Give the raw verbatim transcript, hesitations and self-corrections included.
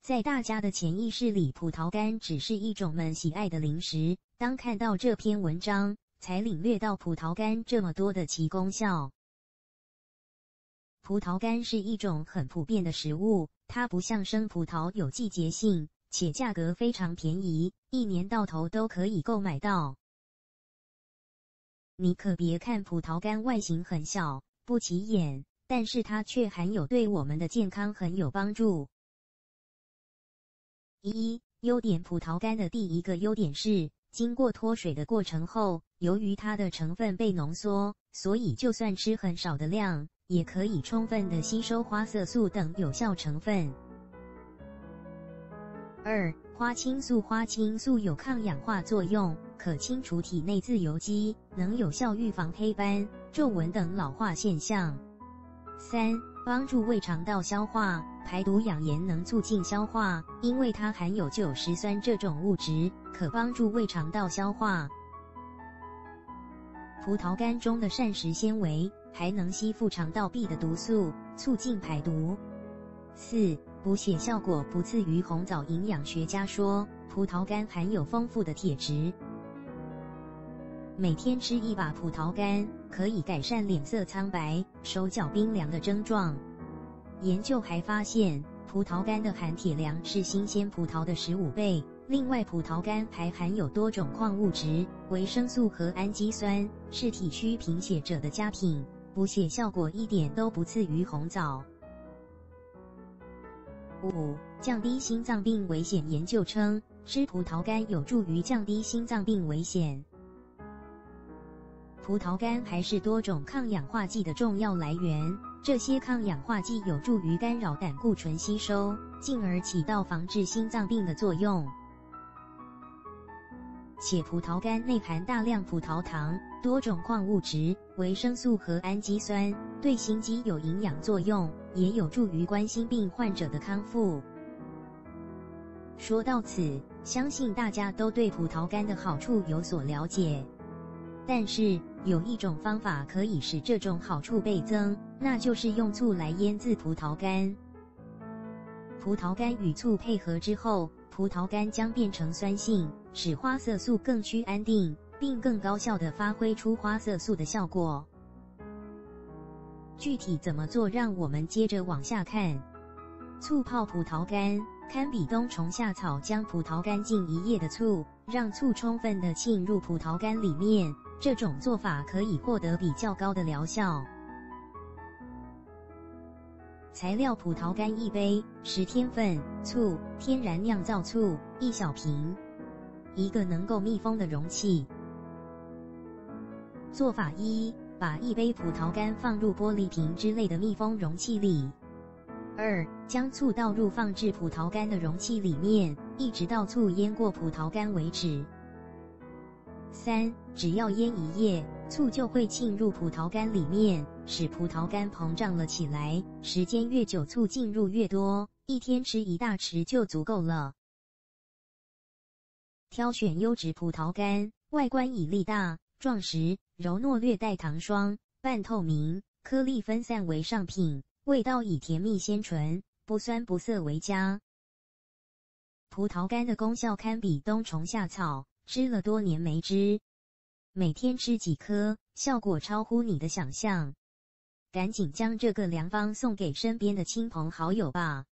在大家的潜意识里，葡萄干只是一种们喜爱的零食。当看到这篇文章，才领略到葡萄干这么多的其功效。葡萄干是一种很普遍的食物，它不像生葡萄有季节性，且价格非常便宜，一年到头都可以购买到。你可别看葡萄干外形很小，不起眼，但是它却含有对我们的健康很有帮助。一、优点。葡萄干的第一个优点是，经过脱水的过程后，由于它的成分被浓缩，所以就算吃很少的量，也可以充分的吸收花色素等有效成分。二、花青素。花青素有抗氧化作用，可清除体内自由基，能有效预防黑斑、皱纹等老化现象。三、帮助胃肠道消化、排毒养颜，能促进消化，因为它含有酒石酸这种物质，可帮助胃肠道消化。葡萄干中的膳食纤维还能吸附肠道壁的毒素，促进排毒。四、补血效果不次于红枣。营养学家说，葡萄干含有丰富的铁质。每天吃一把葡萄干，可以改善脸色苍白、手脚冰凉的症状。研究还发现，葡萄干的含铁量是新鲜葡萄的十五倍。另外，葡萄干还含有多种矿物质、维生素和氨基酸，是体虚贫血者的佳品，补血效果一点都不次于红枣。五、降低心脏病危险。研究称，吃葡萄干有助于降低心脏病危险。葡萄干还是多种抗氧化剂的重要来源，这些抗氧化剂有助于干扰胆固醇吸收，进而起到防治心脏病的作用。且葡萄干内含大量葡萄糖、多种矿物质、维生素和氨基酸，对心肌有营养作用，也有助于冠心病患者的康复。说到此，相信大家都对葡萄干的好处有所了解。但是，有一种方法可以使这种好处倍增，那就是用醋来腌制葡萄干。葡萄干与醋配合之后，葡萄干将变成酸性，使花色素更趋安定，并更高效地发挥出花色素的效果。具体怎么做，让我们接着往下看。醋泡葡萄干。堪比冬虫夏草，将葡萄干浸一夜的醋，让醋充分地浸入葡萄干里面，这种做法可以获得比较高的疗效。材料：葡萄干一杯，十天份，醋，天然酿造醋一小瓶，一个能够密封的容器。做法一：把一杯葡萄干放入玻璃瓶之类的密封容器里。二、将醋倒入放置葡萄干的容器里面，一直到醋淹过葡萄干为止。三、只要腌一夜，醋就会浸入葡萄干里面，使葡萄干膨胀了起来。时间越久，醋进入越多，一天吃一大匙就足够了。挑选优质葡萄干，外观以粒大、壮实、柔糯略带糖霜、半透明、颗粒分散为上品。味道以甜蜜鲜醇、不酸不涩为佳。葡萄干的功效堪比冬虫夏草，吃了多年没之。每天吃几颗，效果超乎你的想象。赶紧将这个良方送给身边的亲朋好友吧。